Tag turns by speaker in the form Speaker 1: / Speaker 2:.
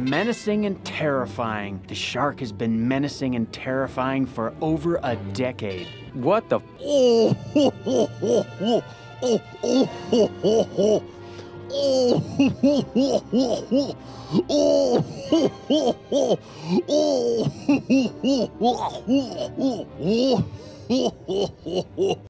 Speaker 1: menacing and terrifying. The shark has been menacing and terrifying for over a decade.
Speaker 2: What the?